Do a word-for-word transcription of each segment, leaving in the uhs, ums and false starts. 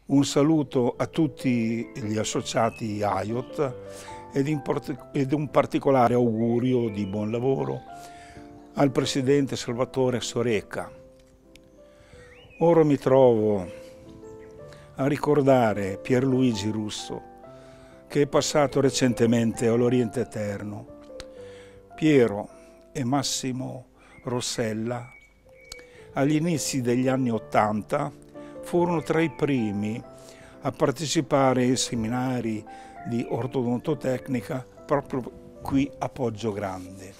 Un saluto a tutti gli associati A I O T ed, in ed un particolare augurio di buon lavoro al Presidente Salvatore Soreca. Ora mi trovo a ricordare Pierluigi Russo, che è passato recentemente all'Oriente Eterno. Piero e Massimo Rossella, agli inizi degli anni Ottanta, furono tra i primi a partecipare ai seminari di ortodontotecnica proprio qui a Poggio-Grande.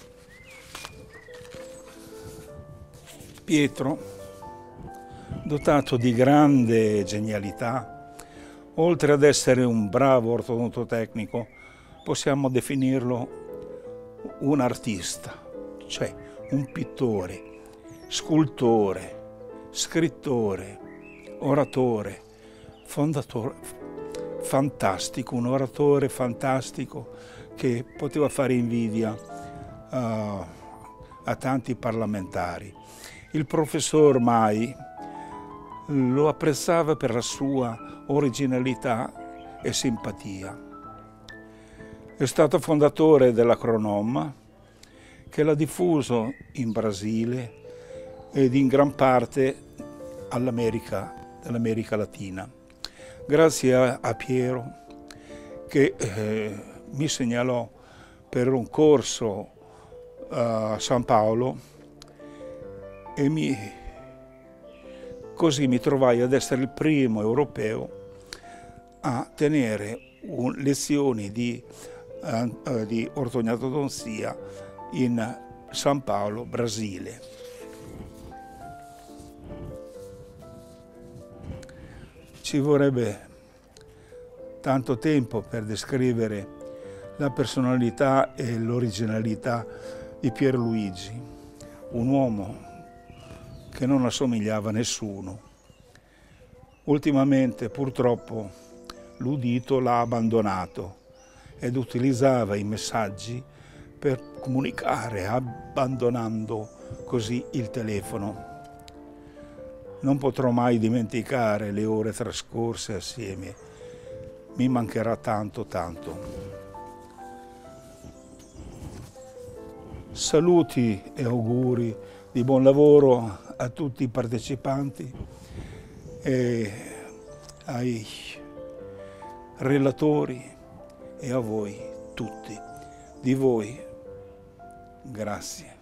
Pietro, dotato di grande genialità, oltre ad essere un bravo ortodontotecnico, possiamo definirlo un artista, cioè un pittore, scultore, scrittore, oratore, fondatore, fantastico, un oratore fantastico che poteva fare invidia uh, a tanti parlamentari. Il professor Mai lo apprezzava per la sua originalità e simpatia. È stato fondatore della Cronom, che l'ha diffuso in Brasile ed in gran parte all'America, dell'America Latina. Grazie a, a Piero che eh, mi segnalò per un corso a San Paolo e mi, così mi trovai ad essere il primo europeo a tenere un, lezioni di, uh, di ortodontologia in San Paolo, Brasile. Ci vorrebbe tanto tempo per descrivere la personalità e l'originalità di Pierluigi, un uomo che non assomigliava a nessuno. Ultimamente, purtroppo, l'udito l'ha abbandonato ed utilizzava i messaggi per comunicare, abbandonando così il telefono. Non potrò mai dimenticare le ore trascorse assieme. Mi mancherà tanto, tanto. Saluti e auguri di buon lavoro a tutti i partecipanti e ai relatori e a voi tutti. Di voi, grazie.